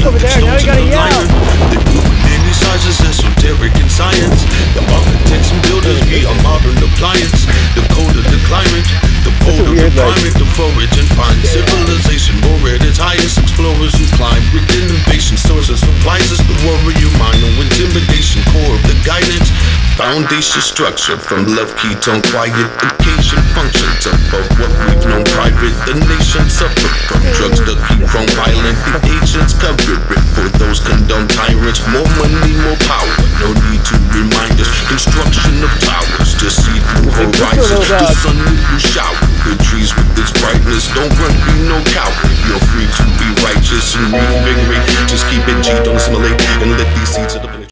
over there. Now you gotta yell. The many sizes, esoteric in science. The architects and builders, we are modern appliance. The colder the climate, the colder the climate. The forage and find civilization more at its highest. Explorers who climb with innovation, sources supplies us the warrior mind. No intimidation, core of the guidance. Foundation structure from love ketone quiet. Occasion functions above what we've known private. The nation suffered from drugs that keep grown violent. The agents cover it for those condemned tyrants. More money, more power. No need to remind us. Construction of towers to see through horizons. The sun will shower. The trees with its brightness. Don't run, be no coward. You're free to be righteous and reinvigorate. Just keep it G, don't assimilate, and let these seeds of the